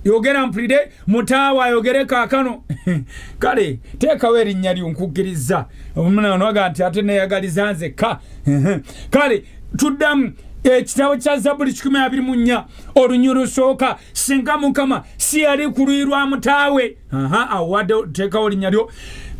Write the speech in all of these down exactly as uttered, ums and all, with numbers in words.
yogera mpulire Mutaawe ayogere kaakano kale teekawo erinnya lyo nkukkirizza omwana onoga nti ate neeyagaliza nzekka kale tuddamu ekitabo kya Zabbuli kikumi abiri mu nnya olunyiri lusooka singa Mukama si yali ku luyi lwa Mutaawe awo wadde teekawo linnya lyo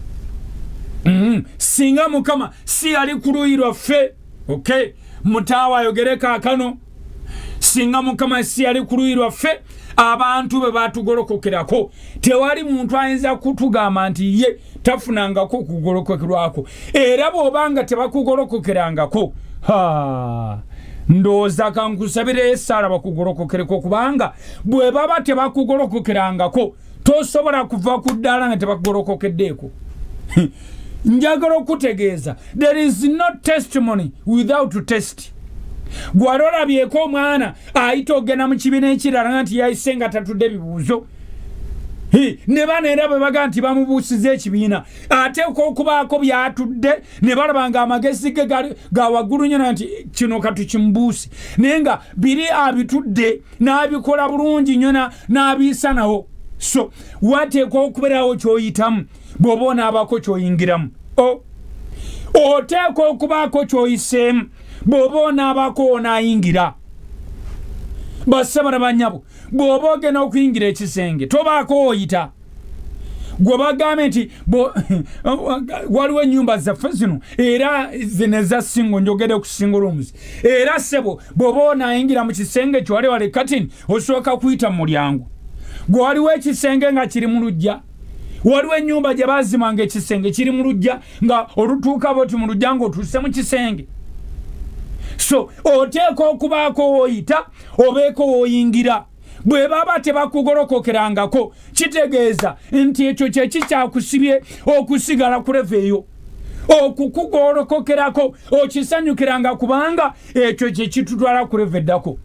singa Mukama si yali ku luyi lwaffe okay Mutaawe ayogere kaakano singa Mukama si yali ku luyi lwaffe abantu be batugolokokerako tewali muntu ayinza kutugamba nti ye tafunangako kugolokokerwako era bw'obanga tebakugolokokerangako ha ndowooza kankusabire Esaala bakugolokokereko kubanga bwe baba tebakugolokokerangako tosobola kuva ku ddaala nga tebakugolokokeddeeko njagala okutegeeza there is no testimony without test gwalolabyeko omwana ayita ogenda mu kibiina ekirala nti yayise nga tatudde ebibuuzo ne bano era bwe baga nti bamubuusiza ekibiina ateeka okubaako byatudde ne balaba nga amagezi ge ga waggulu nnyo nti kino katukimubuusi naye nga biri abitudde n'abikola bulungi nnyo n'abiisa nawo so wateeka okubeerawo ky'oyitamu bw'oba onaabako ky'oyingiramu oteeka okubaako ky'oyiseemu bw'oba onaabako onaayingira bassabala bannyabo bw'oba ogenda okuyingira ekisenge tobaako oyita gwe bagambe nti waliwo ennyumba zaffe zino era zino eza singo njogere ku single rooms era ssebo bw'oba onaayingira mu kisenge kyo wali wali katini osooka kuyita mu mulyango gwe waliwo ekisenge nga kiri mu luggya waliwo ennyumba gye baazimanga ekisenge kiri mu luggya nga olutuuka boti mu luggya ng'otuuse mu kisenge so oteeka okubaako oyita obeeko oyingira bwe baba tebakugolokokerangako kitegeeza nti ekyo kyekikyakusibye okusigala ku leve eyo okukugolokokerako okisanyukiranga kubanga ekyo kyekitutwala ku leve eddako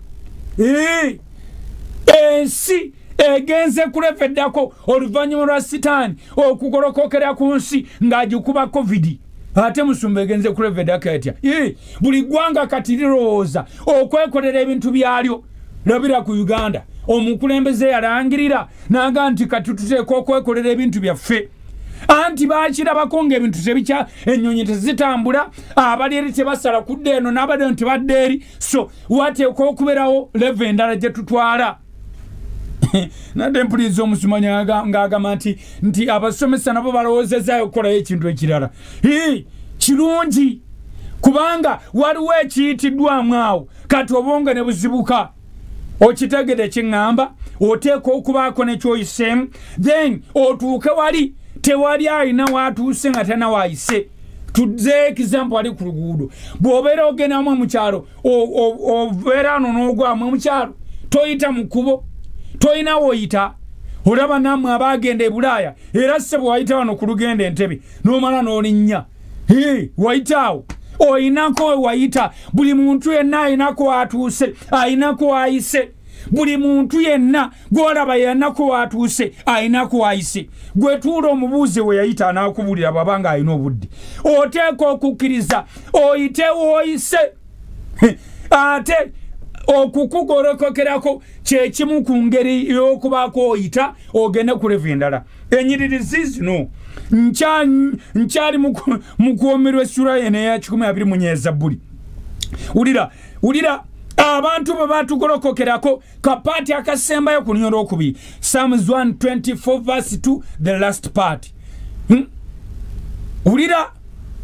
ensi egenze ku leve eddako oluvannyuma lwa sitaani okugolokokera ku nsi ng'agikuba covid ate musumba egenze ku leve eddako etya buli ggwanga kati lirowooza okwekolera ebintu byalyo labira ku Uganda omukulembeze yalangirira naga nti kati tuteeka okwekolera ebintu byaffe anti baakirabako ng'ebintu tebikya ennyonyi tezitambula abali eri tebasala kudda eno n'abadde eno tebadde eri so wateeka okubeerawo leve endala gye tutwala nadde mpuliriza omusumanya ng'agamba nti nti abasomesa nabo balowoozezaayo okukolayo ekintu ekirala kirungi kubanga waliwo ekiyitiddwamu awo kati obonga ne buzibuka okitegede kiŋŋamba oteeka okubaako nekyoyiseemu then otuuke wali tewali alina waatuuse nga tana waayise tuze example ali ku luguudo bw'obeera ogendamu mu kyalo obeera ano n'ogwamu mu kyalo toyita mu kkubo toyina woyita olaba nammwe abaagenda e Bulaaya era ssebo wayita wano ku lugenda Entebbe n'omala n'olinnya wayitaawo oyinako wayita buli muntu yenna ayinako watuuse ayinako wayise buli muntu yenna gwolaba yannako watuuse ayinako wayise gwe tuula omubuuzi we yayita anaakubulira bwabanga alina obudde oteeka okukkiriza oyite woyise ate okukugolokokerako kyekimu ku ngeri y'okubaako oyita ogende ku leve endala enyiririzi zino nkyali mu kuwomerwa essula eno eya kikumi abiri mu nnya ezabbuli wulira wulira abantu bwe batugolokokerako kapaati akasembayo ku lunya olwokubiri Psalms one twenty-four verse two the last part hmm? wulira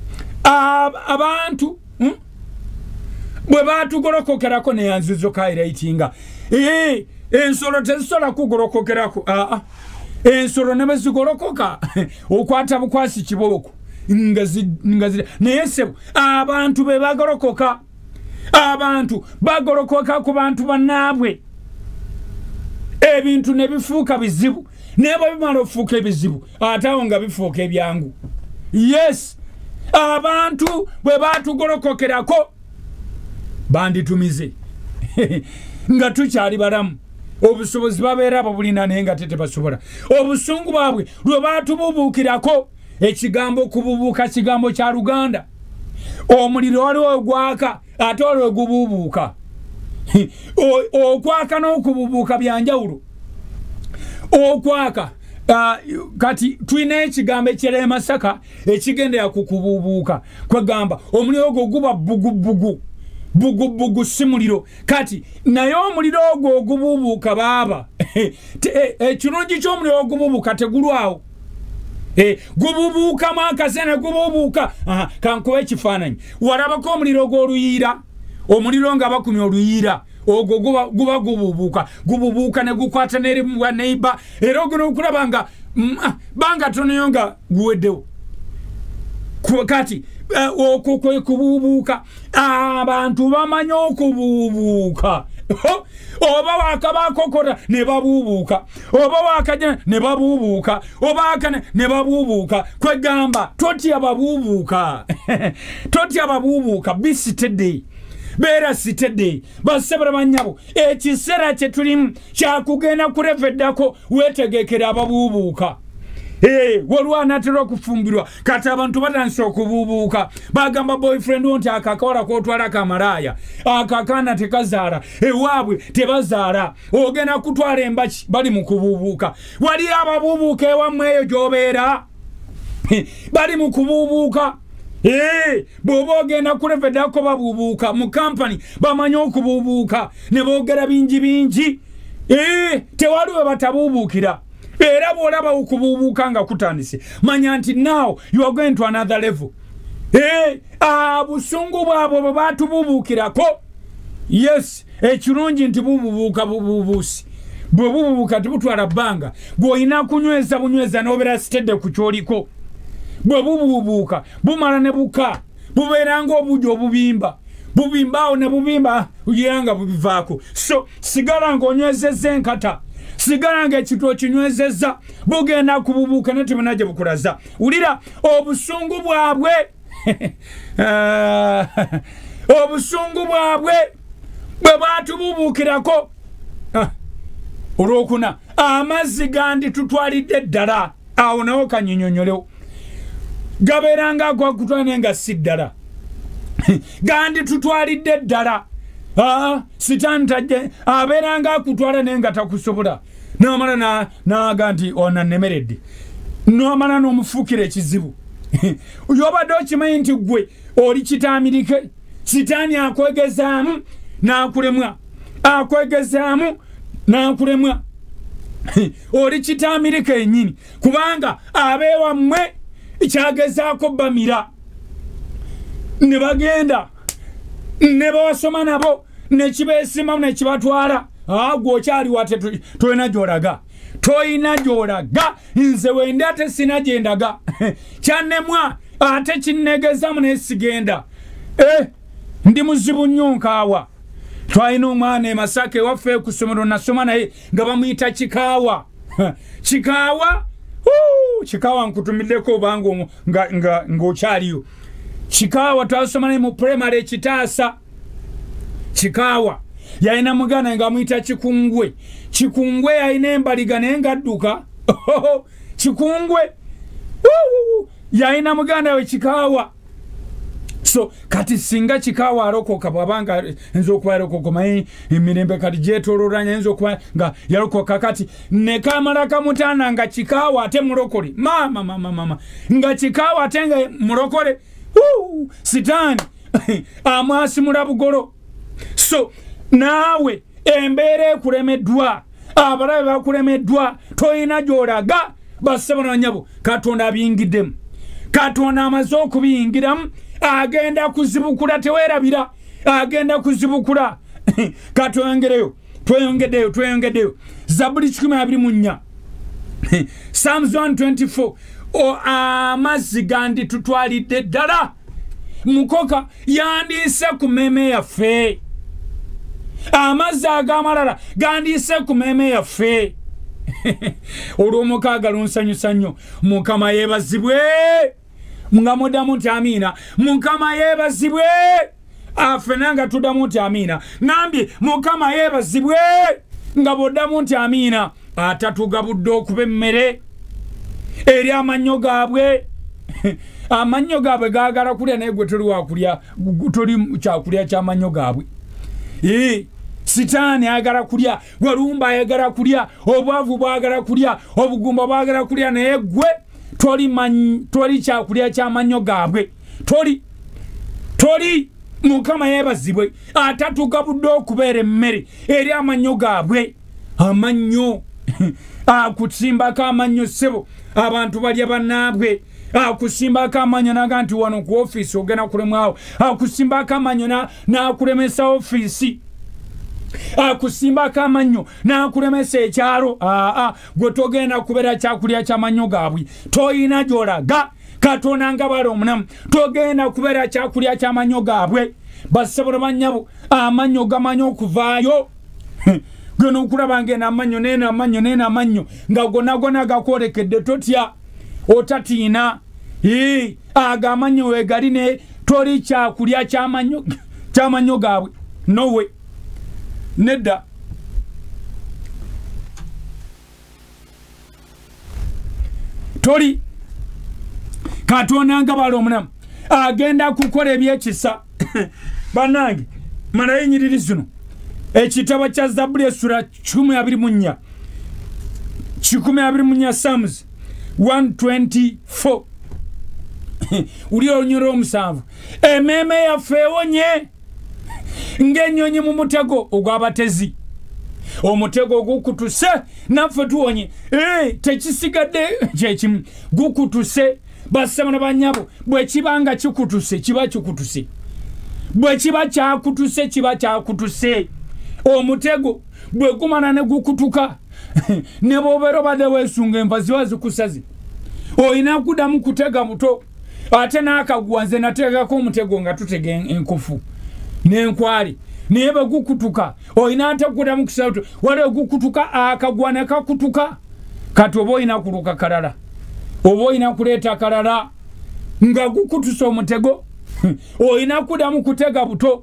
abantu hmm? bwe batugolokokerako neyanzizo kairayitinga ee ensolo tezisobola kugolokokerako aa ensolo ne bezigolokoka okwata bukwasi kibooko naye ssebo abantu be bagolokoka abantu bagolokoka ku bantu bannaabwe ebintu ne bifuuka bizibu naye bwe bimala okufuuka ebizibu ate awo nga bifuuka ebyangu yes abantu bwe batugolokokerako banditumize nga tukyali balamu obusobozi babeera babulina naye nga tete basobola obusungu bwabwe lwe batububuukirako ekigambo okububuuka kigambo kya Luganda omuliro waliwo ogwaka ate olwo gububuuka okwaka n'okububuuka byanjawulo okwaka uh, kati twine ekigambo ekirema Masaka ekigenda yakukububuuka kwegamba omuliro ogwo guba bugubugu bugubugu simuliro kati naye omuliro ogwo ogububuuka baaba ekirungi ky'omuliro ogububuuka tegulwawo Eh, gububuuka makasene gububuuka aha kankuwa ekifaananyi walabako omuliro gw'oluyiira omuliro nga bakumya oluyiira ogwo guba guba gububuuka gububuuka ne gukwata n'eri wa neighbor era ogenda okulaba nga banga toneyo nga guweddewo kati okwo kwe kububuuka abantu bamanyi okububuuka oba wakabakokota ne babubuuka oba wakajja ne babubuuka oba akane ne babubuuka kwegamba totya babubuuka totya babubuuka bisitedde beera sitedde basebera banyabo ekiseera kye tulimu kyakugenda kuleveddako weetegekera ababubuuka Eh, walwa natero kufumbirwa kati abantu batandise okububuuka bagamba boyfriend wonti akakola kotwala kamalaya akakana tekazaala ewaabwe tebazaala ogenda kutwala embaki bali mu kububuuka wali ababubuuka ewammwe eyo gy'obeera bali mu kububuuka Eh, bobo ogenda kuleveddako babubuuka mu kampani bamanyi okububuuka ne boogera bingi bingi Eh, tewaliwe batabubuukira era bwolaba okububuuka nga kutandise manya nti now you are going to another level eh abusungu bwabo bwe batububuukirako yes ekirungi nti bububuuka bububuusi bwe bububuuka tibutwala bbanga bw'olina kunyweza bunyweza n'obeera sitedde ku kyoliko bwe bububuuka bumala ne buka bubeera ng'obuugi obubimba bubimbaawo ne bubimba uyiranga bubivaako so sigala ng'onywezezza enkata sigala ng'ekitwa kinywezezza bugenda kububuuka ne tebuna gye bukulaza wulira obusungu bwabwe obusungu bwabwe bwe batububuukirako olwokuna amazzi gandi tutwalidde ddala awo nawo kanyinyonyolewo gabeeranga agwakutwala naye nga si ddala gandi tutwalidde ddala sitaani tajje abeeranga akutwala naye nga takusobola n'amala n'aga nti onanemeredde n'amala n'omufuukira ekizibu yobadde okimanyi nti gwe oli kitaamirike sitaani akwegezaamu n'akulemwa akwegezaamu n'akulemwa oli kitaamirike ennyini kubanga abeewammwe kyagezaako bamira ne bagenda ne bawasoma nabo ne kibeesimamu ne kibatwala gwe okyali wate toyina gy'olaga toyina gy'olaga nze wende ate sina gye ndaga kyannemwa ate kinnegezamu naye sigenda eh ndi muzibu nnyo nkaawa twalina omwana e Masaka ewaffe ku ssomero nasoma naye nga bamuyita Kikaawa Kikaawa Kikaawa nkutumiddeko obanga ng'okyaliyo Kikaawa twasoma naye mu primary Kitaasa Kikaawa yalina mugana nga amuyita Kikungwe Kikungwe yalina embaliga naye ngadduka Kikungwe yalina muganda we Kikaawa so kati singa Kikaawa alokoka bwabanga nzo okuba yalokoka mayi emirembe kati gyetoololanya nzo okuba nga yalokoka kati ne kamala kamutaana nga Kikaawa ate mulokole mama mama mama nga Kikaawa ate nga mulokole sitaani amwasimula bugolo so naawe embeera ekulemeddwa abalabe bakulemeddwa toyina gy'olaga bassabana nyabo Katonda abiyingiddemu Katonda amaze okubiyingiramu agenda kuzibukula teweerabira agenda kuzibukula katweyongereyo tweyongeddeyo tweyongeddeyo Zabuli kikumi abiri mu nnya Psalms one twenty-four o amazzi gandi tutwalidde ddala mukoka yandiise ku mmeeme yaffe amazzi ag'amalala gandiise ku mmeeme yaffe olw'omukaaga lunsanyusa nnyo Mukama yeebazibwe nga muddamu nti amiina Mukama yeebazibwe affe nanga tuddamu nti amiina ngambye Mukama yeebazibwe nga boddamu nti amiina atatugabudde okuba emmere eri amannyo gaabwe amannyo gaabwe gaagala kulya naye gwe toli wakulya toli kyakulya ky'amannyo gaabwe sitaani ayagala kulya, walumba ayagala kulya, obwavu bwagala kulya, obugumba bwagala kulya, naye gwe toli manyi, toli kyakulya ky'amannyo gaabwe, toli toli Mukama yeebazibwe atatugabudde okubeera emmere eri amannyo gaabwe. Amannyo akusimbako amannyo ssebo abantu balya bannaabwe, akusimbako amannyo naga nti wano ku ofiisi ogenda kulemwawo, akusimbako amannyo n'akulemesa ofiisi, akusimbako amannyo n'akulemesa ekyalo. aa gwe togenda kubeera kyakulya ky'amannyo gaabwe, toyina gy'olaga. Katonda nga bali omunamu togenda kubeera kyakulya ky'amannyo gaabwe. Bassebo bannyabo amannyo gamanyi okuvaayo. Geno okulaba ngena amannyo neena amannyo neena amannyo nga gonna gonna gakwolekedde totya otatiina. Aga amannyo weegali ne toli kyakulya ky'amannyo ky'amannyo gaabwe. Nowe nedda. Toli. Katonda nga bali omunamu agenda kukola ebyekisa. Bannange malayo ennyiriri zino ekitabo kya Zabbuli essula kikumi abiri mu nnya kikumi abiri mu nnya Psalms one twenty-four uli olunyo lw'omusanvu. Emmeeme yaffe ewonye ng'ennyonyi mu mutego ogw'abatezi. Omutego gukutuse naffe tuwonye. Tekisigadde kyekimu gukutuse. Bassebo bannyabo bwe kiba nga kikutuse kiba kikutuse, bwe kiba kyakutuse kiba kyakutuse. Omutego bwe gumana ne gukutuka ne bw'obeera obadde weesunga enva ziba zikusaze, olina kuddamu kutega buto. Ate n'akaguwa nze nategako omutego nga tutega enkofu n'enkwali, naye bwe gukutuka olina ate kuddamu kusala buto. Waliwo gukutuka akaguwa ne kakutuka, kati oba olina kuluka kalala, oba olina kuleeta kalala nga gukutuse omutego olina kuddamu kutega buto.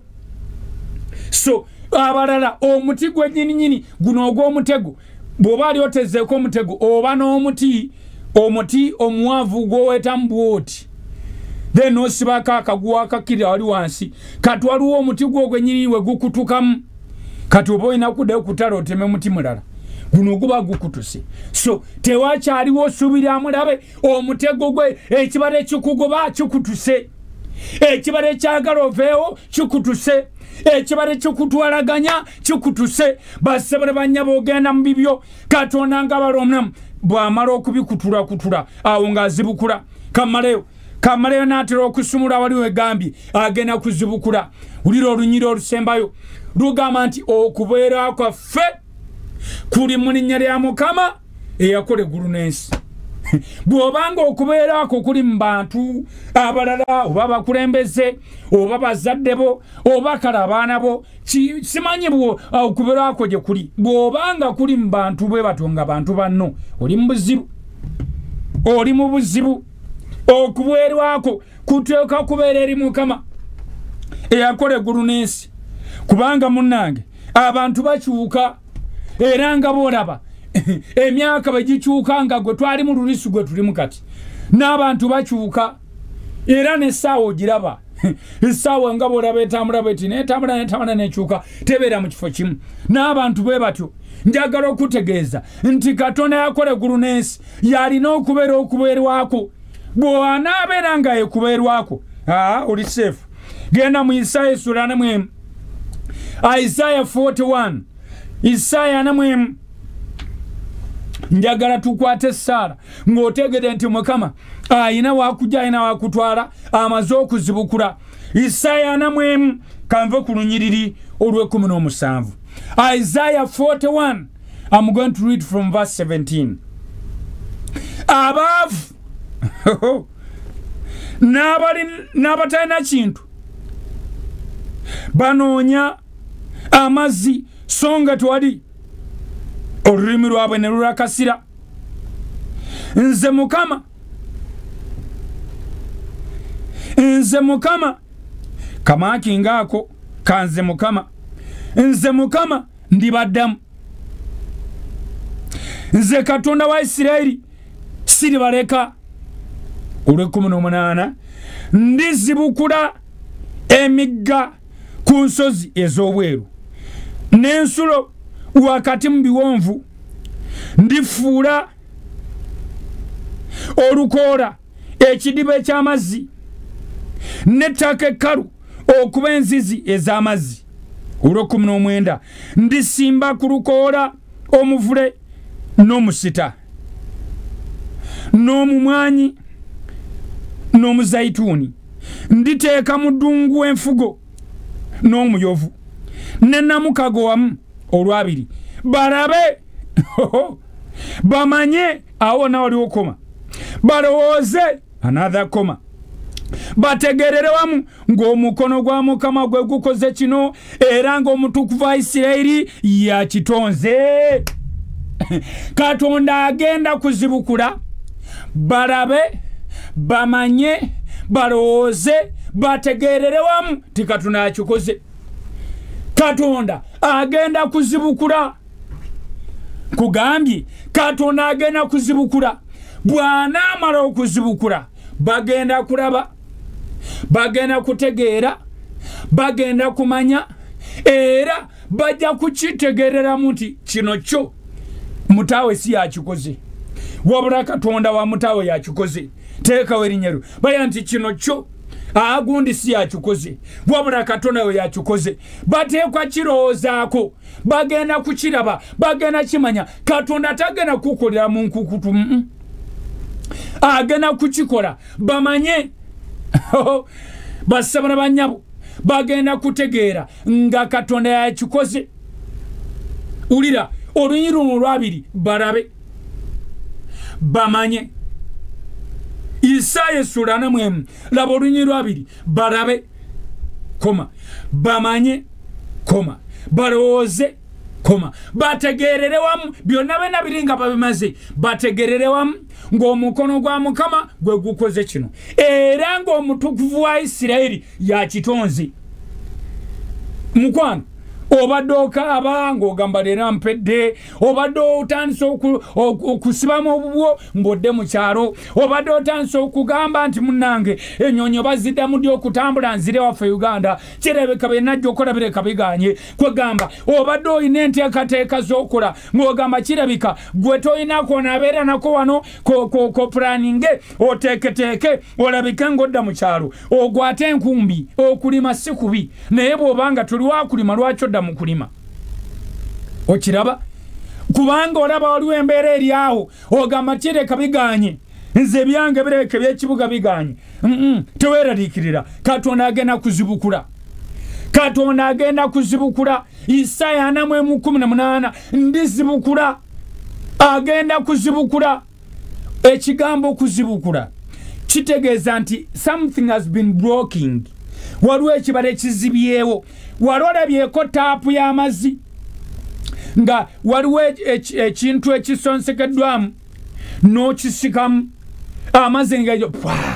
So abalala omuti gwe nnyininyini guno ogw'omutego bw'oba ali otezeeko omutego, oba n'omuti omuti omuwanvu gw'oweetamu bwoti, then osibako akaguwa akakirira wali wansi. Kati waliwo omuti gwo gwennyini we gukutukamu, kati oba olina kuddayo kutala oteme muti mulala, guno guba gukutuse. So tewakyaliwo suubira mulabe omutego gwe ekibala ekikugoba kikutuse, ekibala ekyagala oveewo kikutuse, ekibala ekikutwalaganya kikutuse. Bassebo bannyabo ogenda mu bibyo Katonda nga bali omunamu bw'amala okubikutula kutula awo ng'azibukula. Kamaleyo kamaleyo n'atera okusumula wali wegambye agenda kuzibukula. Wulira olunyiri olusembayo lugamba nti okubeera kwaffe kuli mu linnya lya Mukama eyakola eggulu n'ensi. Bw'obanga okubeera ako kuli mu bantu abalala, oba bakulembeze, oba bazadde bo, oba kale abaana bo, simanyi okubeera ako gye kuli. Bw'obanga kuli mu bantu bwe batyo nga bantu banno, oli mu buzibu, oli mu buzibu. Okubeerwako kuteeka kubeera eri Mukama eyakola eggulu n'ensi. Kubanga munnange abantu bakyuka, era nga boolaba emyaka bwe gikyuka nga gwe twali mu lulisu gwe tulimu kati, n'abantu bakyuka era n'essaawa ogiraba. Essaawa nga boolaba etambula bweti n'etambula n'etambula n'ekyuka, tebeera mu kifo kimu. N'abantu bwe batyo njagala okutegeeza nti Katonda yakola eggulu n'ensi yalina okubeera okubeerwako. Bw'anaabeera nga yekubeerwako oli seefu. Genda mu Isaaya essula ana mu emu, Isaiah forty-one, Isaaya ana mu emu. Njagala tukwate Saara ng'otegedde nti Mukama ayina wakujja ayina wakutwala amaze okuzibukula. Isaaya ana mu emu kanve ku lunyiriri olw'ekkumi n'omusanvu. Isaiah forty-one, I'm going to read from verse seventeen. Abaavu n'abatalina kintu banoonya amazzi so nga tewali, olulimi lwabwe ne lurakasira. Nze Mukama, nze Mukama, kamaaki ngaako kanze Mukama, nze Mukama ndibaddamu. Nze Katonda wa Isirayiri siribaleka. Olw'ekkumi n'omunaana, ndizibukula emigga ku nsozi ez'obweru n'ensulo wakati mu biwonvu ndifuula olukoola ekidiba eky'amazzi n'ettaka ekkalu okuba enzizi ez'amazzi. olw'ekkumi n'omwenda ndisimba ku lukoola omuvule n'omusita n'omumwanyi n'omuzayituuni nditeeka mu ddungu enfugo n'omuyovu ne namukago wamu olwabiri balabe bamanye awo nawali okoma balowooze another koma bategerere wamu ng'omukono gwa Mukama gwe gukoze kino era ng'omutukuvu wa Isirayiri yakitonze. Katonda agenda kuzibukula balabe bamanye balowooze bategerere wamu ti Katonda akikoze. Katonda agenda kuzibukula kugambye Katonda agenda kuzibukula bw'anaamala okuzibukula bagenda kulaba bagenda kutegeera bagenda kumanya era bajja kukitegereramu nti kino kyo Mutaawe si yakikoze wabula Katonda wa Mutaawe yakikoze. Teekawo erinnya baya nti kino kyo agundi si yakikoze wabula Katonda we yakikoze. Bateekwa kirowoozaako bagenda kukiraba bagenda kimanya. Katonda tagenda kukolera mu nkukutu mm -mm. agenda kukikola bamanye basabana banyabo bagenda kutegeera nga Katonda yakikoze. Ulira olunyiri olwabiri balabe bamanye. Isaya sura na mwemu laba olunyiri lwabiri balabe koma bamanye koma balowooze koma bategerere wamu byonna bena biringa babimaze bategerere wamu ng'omukono gwa Mukama gwe gukoze kino era ng'omutukuvu wa Isirayiri yakitonze. Mukwano obadde okaaba ng'ogamba leero mpedde obadde otandise okusibamu obubwo ng'odde mu kyalo obadde otandise okugamba nti munnange ennyonyi baziddamu ddi okutambula nzire waffe Uganda kirabika bye najja okola bireka biganye kwegamba obadde olina enteekateeka z'okola ng'ogamba kirabika gwe toyinako naabeera nako wano ko pulaninge oteeketeeke olabike ng'odda mu kyalo ogwate enkumbi okulima si kubi naye bw'obanga tuli wakulima lwaki odda mu kulima okiraba kubanga olaba waliwo embeera eri awo ogamba kireka biganye nze byange bireke by'ekibuga biganye mm -mm. Teweeraliikirira Katonda agenda kuzibukula Katonda agenda kuzibukula. Isaya ana mu kumi na munaana ndizibukula agenda kuzibukula. Ekigambo kuzibukula kitegeeza nti something has been broken. Waliwo ekibala ekizibyewo walolabyeko taapu y'amazzi nga waliwo ekintu ekisonsekeddwamu n'okisikamu amazzi ngajo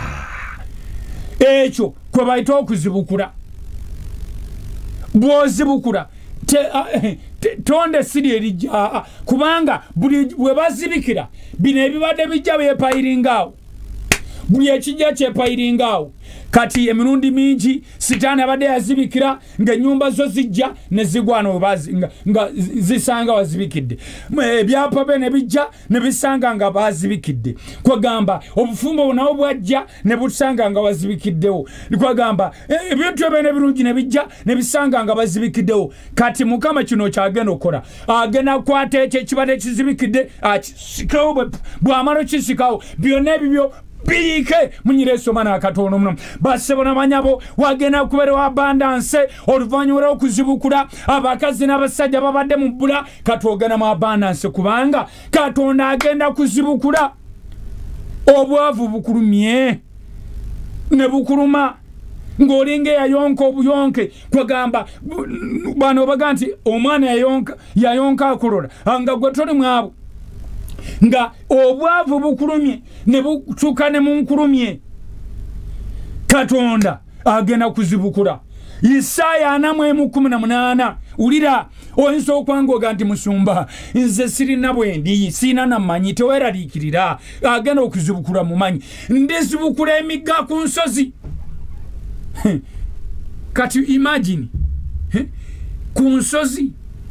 ekyo kwe bayita okuzibukula. Bw'ozibukula tonde siri erijja kubanga buli we bazibikira bino ebibadde bijja beepayiringaawo buli ekijja kyepayiringaawo. Kati emirundi mingi sitaani abadde yazibikira ng'ennyumba zo zijja ne zigwana webazi nga, nga zisanga wazibikidde ebyapa be ne bijja ne bisanga nga bazibikidde kwegamba obufumbo bunawo bwajja ne busanga nga wazibikiddewo kwegamba ebintu ebyo n'ebirungi ne bijja ne bisanga nga bazibikiddewo. Kati Mukama kino kyagenda okukola agenda kukwata ekyo ekibadde kizibikidde akisikawo bw'amala okisikawo byonna ebibyo biike munyireesoma n'akatono muno basebona banyabo wagenda kubeerawo abandance oluvannyuma lw'okuzibukula abakazi n'abasajja babadde mu bbula katwogenda mu abandance kubanga Katonda agenda kuzibukula. Obwavu bukulumye ne bukuluma ng'olinga yayonka obuyonke kwegamba bano baga nti omwana yayonka yayonka akolola nga gwe toli mwabo nga obwavu bukulumye ne butuuka ne munkulumye. Katonda agenda kuzibukula. Isaya ana mu kumi na munaana ulira oyinza okwangoga nti musumba nze sirina bwendi sina namanyi teweeraliikirira agenda okuzibukula mumanyi ndizibukula emigga ku nsozi. Kati imagine ku nsozi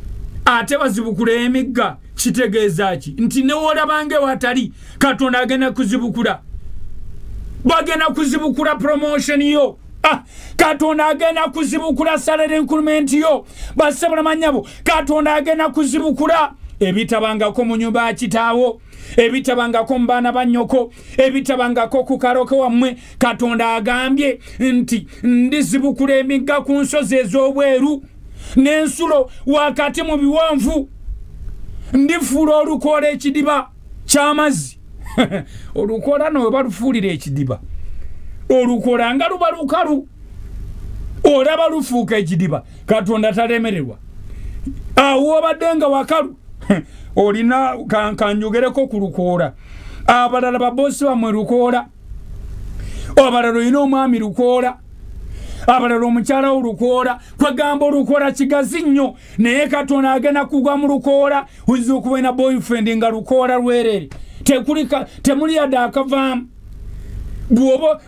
ate bazibukula emigga kitegeeza ki nti ne olabange watali Katonda agenda kuzibukula bagenda kuzibukula promotion yo ah Katonda agenda kuzibukula salary increment yo basabula manyabo Katonda agenda kuzibukula ebitabangako mu nyumba ya kitaawo ebitabangako mbana banyoko ebitabangako ku karoke wammwe Katonda agambye nti ndizibukula emigga ku nsozi ez'obweru n'ensulo wakati mu biwonvu ndifuula olukola ekidiba ky'amazzi olukola no balufuulira ekidiba olukola nga luba lukalu olaba lufuuka ekidiba Katonda talemererwa awo obadde nga wakalu olina kanjogereko ku lukoola abalala babosi bamwe lukoola abalala olina omwami lukoola abalala omukyala olukoola kwegamba olukoola kigazi nnyo naye Katonda agenda kugwa mu lukoola oyinza okuba na boyfriend nga lukoola lwerere tekulika temuli yadde akavaamu bwoba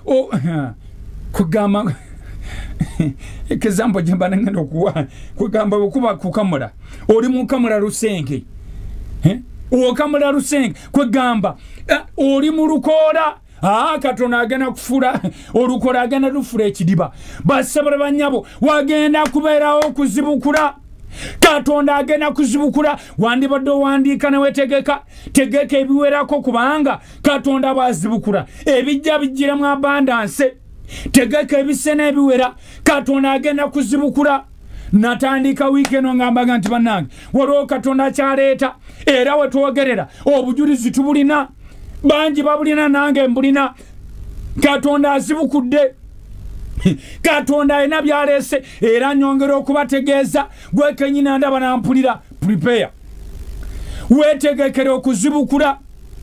kugamba ekizambo gyemba nengenda okuwa kugamba bwekuba kukamula oli mukamula lusenke okamula lusenke kwegamba oli mu lukoola ah Katonda agenda kufula olukola agenda lufula ekidiba basabala banyabo wagenda kubeerawo okuzibukula Katonda agenda kuzibukula wandibadde wandiika nawe tegeka tegeka ebiwerako kubanga Katonda bazibukula ebijja bijjira mu abundance tegeka ebisene ebiwera Katonda agenda kuzibukula natandika weekend ngamba nti bannange waliwo Katonda kyaleeta era wetwogerera obujulizi tubulina banji babulina nange mbulina Katonda azibukudde Katonda ayina byalese era nyongera okubategeeza gwe kenyina ndaba nampulira prepare wetegekere okuzibukula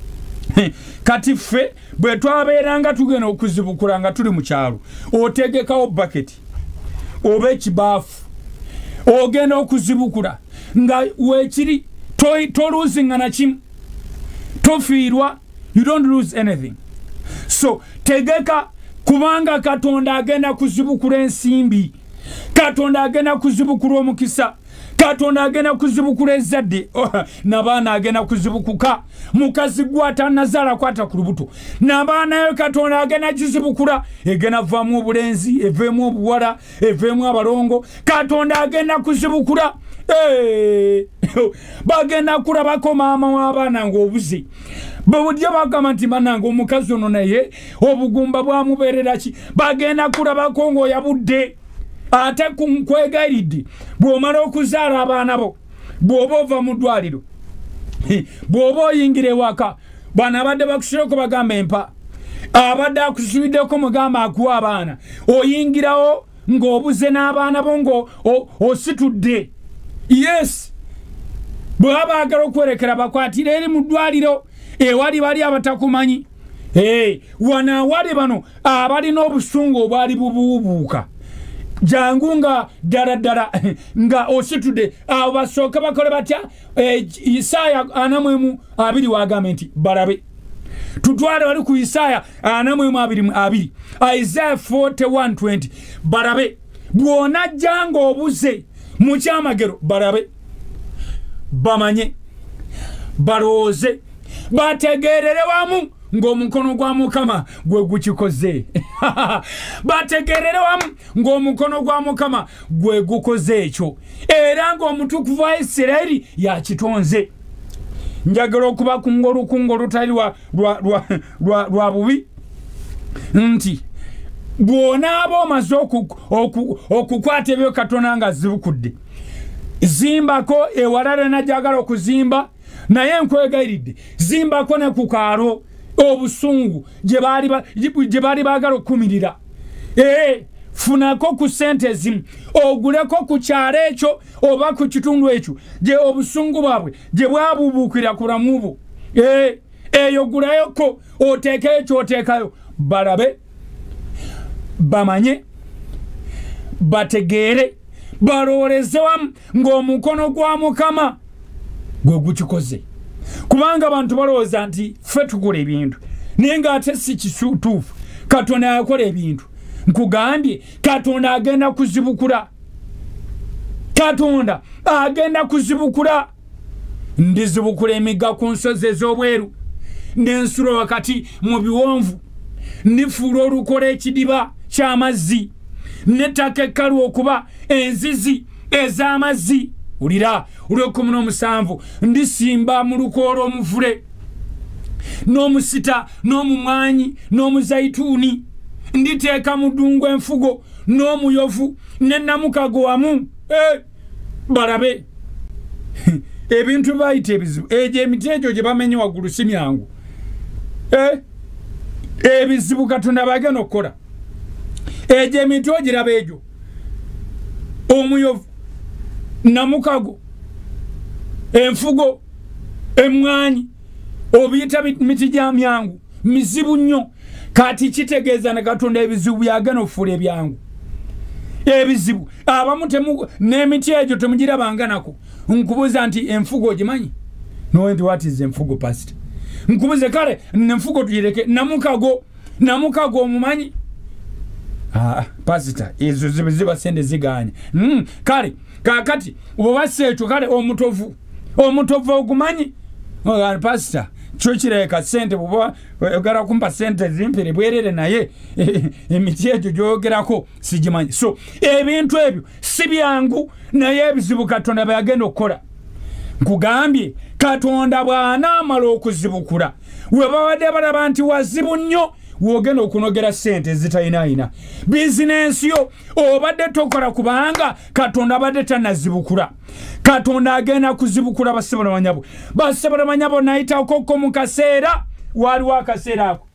kati ffe bwe twabeeranga tugenda okuzibukula nga tuli mu kyalo otegekawo bucket oba ekibaafu ogenda okuzibukula nga weekiri toluuzinga na kimu tofiirwa you don't lose anything so tegeka kubanga Katonda agenda kuzibukula ensimbi Katonda agenda kuzibukula omukisa Katonda agenda kuzibukula ezzadde n'abaana agenda kuzibukuka mukazi gwata nazala kwata ku lubuto n'abaana yo Katonda agenda kuzibukula egenda vaamu obulenzi eveemu obuwala eveemu abalongo Katonda agenda kuzibukula eh bagenda kulabako maama w'abaana ng'obuze bw'odya bagamba nti bannange omukazi ono naye obugumba bwamubeerera ki bagenda kulabako ng'oyabudde ate kwegayiridde bw'omala okuzaala abaana bo bw'oba ova mu ddwaliro bw'oba oyingira ewaka bwana abadde bakusireko bagamba empa abadde akusubiddeko mugamba akuwa abaana oyingirawo ng'obuze n'abaana bo ngo ositudde yes bw'aba baagala okwerekera bakwatira eri mu ddwaliro ewali bali abatakumanyi eh wana wali bano abalina obusungu obwali bubuubuuka jangu nga dara dara nga ositude abo basooka bakole batya Isaya anamwemu abiri wagamba nti balabe tutwale wali ku Isaya anamwemu abiri abiri Isaiah forty-one twenty balabe bwona janga obuze mu kyamagero balabe bamanye baroze bategerere wamu ng'omukono gwa Mukama gwe gukikoze bategerere wamu ng'omukono gwa Mukama gwe gukoze ekyo era ng'omutukuvu wa Isirayiri yakitonze njagala okuba ku ngolukungo lutali lwa lwa lwa lwa bubi nti bwona abo omaze okukwata ebyo Katonda nga zibukudde zimbako ewalala najagala okuzimba naye nkwegayiridde zimbako ne ku kaalo obusungu gye baali gye baali baagala okukumirira ee funako ku sente ezimu oguleko ku kyalo ekyo oba ku kitundu ekyo gye obusungu bwabwe gye bwabubuukira ku bulamu bwo ee eyo gulayoko oteekayo kyoteekayo balabe bamanye bategeere balooleze wamu ng'omukono gwa Mukama gwe gukikoze kubanga abantu balowooza nti ffe tukola ebintu naye ng'ate si kituufu Katonda yakola ebintu nkugambye Katonda agenda kuzibukula Katonda agenda kuzibukula ndizibukula emigga ku nsozi ez'obweru n'ensulo wakati mu biwonvu ndifuula olukola ekidiba ky'amazzi n'ettaka ekkalu okuba enzizi ez'amazzi. Ulira olw'ekkumi n'omusanvu ndisimba mu lukoola omuvule n'omusita n'omumwanyi n'omuzayituuni nditeeka mu ddungu enfugo n'omuyovu ne namukago wamu. Eh, balabe ebintu bayita ebizibu egyo emiti egyo gye bamenye waggulu si myangu. Eh, ebizibu Katonda bagenda okukola egyo emiti ogiraba egyo omuyovu namukago enfugo emwanyi obiyita miti gya myangu mizibu nnyo. Kati kitegeeza ne Katonda ebizibu byagenda okufuula ebyangu. Ebizibu abamu temu n'emiti egyo temugirabanganako. Nkubuuza nti enfugo ogimanyi? No, and what is enfugo past? Nkubuuze kale enfugo tugireke namukago namukago omumanyi? Ah, pastor ezo ziba sende ziganya. Mm, kale kakati obwase ekyo kale omutovu omutovu ogumanyi? Oh, pastor kyo kireka sente bwo ogara kumpa sente zimpere bwerere naye emiti egyo gyogerako sigimanyi. So ebintu ebyo si byangu naye ebizibu Katonda byagenda okukola. Nkugambye Katonda bw'anaamala okuzibukula we babadde balaba nti wazibu nnyo wogenda okunogera sente zitayinaayina bizinensi yo obadde tokola kubanga Katonda abadde tannazibukula. Katonda agenda kuzibukula basebala banyabo basebala banyabo nayita okoko mu kaseera waliwo akaseera ako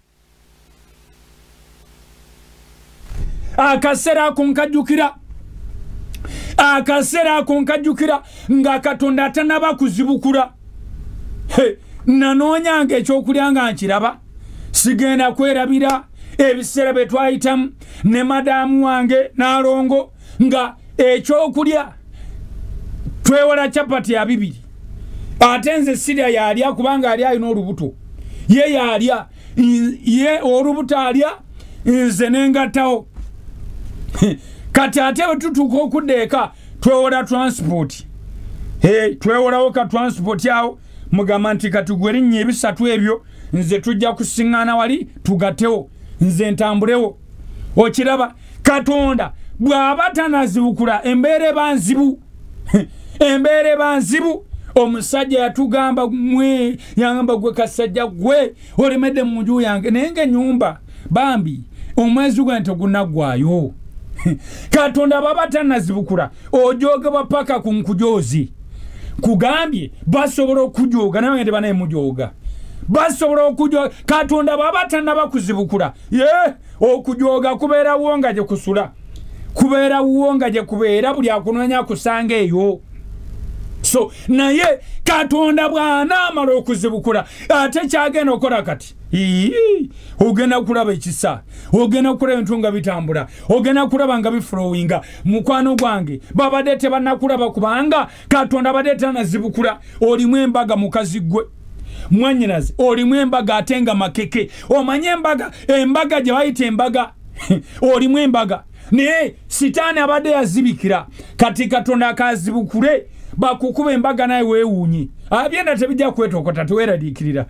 akaseera ako nkajjukira akaseera ako nkajjukira nga Katonda atanaba kuzibukula. He, nanoonyanga ekyokulya nga nkiraba sigenda kwerabira ebiseera bye twayitamu ne madamu wange n'alongo nga ekyokulya twewola chapati ya bibiri ate nze sirya yalya kubanga ali alina olubuto ye yalya ye olubuto alya nze nengattawo. Kati ate bwe tutuuka okuddeeka twewola transport. Hey, twewolawo ka transport awo mugamba nti katugwe erinnya ebisatu ebyo nze tujja kusiŋŋaana wali tugatewo nze ntambulewo. Okiraba Katonda bw'aba tanazibukula embeera eba nzibu embeera eba nzibu. Omusajja yatugamba mwe yangamba gwe kasajja gwe olemedde mu nju yange naye ng'ennyumba bambi omwezi gwe tegunaggwaayo. Katonda baba tanazibukula ojogebwa paka ku nkujoozi. Kugambye basobola okujooga naye ngende banaye mujooga basobola okujooga. Katonda baba tanaba kuzibukula ye okujooga kubeera wonga gye kusula kubeera wonga gye kubeera buli akunoonya kusanga eyo. So naye Katonda bw'anaamala okuzibukula ate kyagenda okola kati ogenda kulaba ekisa ogenda kulaba ebintu nga bitambula ogenda kulaba nga biflowinga. Mukwano gwange babadde tebannakulaba kubanga Katonda abadde tanazibukula. Olimu embaga mukazi gwe mwannyinaze olimu embaga ate nga makeke omanye embaga embaga gye bayita embaga olimu embaga naye sitaani abadde yazibikira kati Katonda akazibukule bakukuba embaga naye weewuunye. Abyenda tebijja kwetokota teweeraliikirira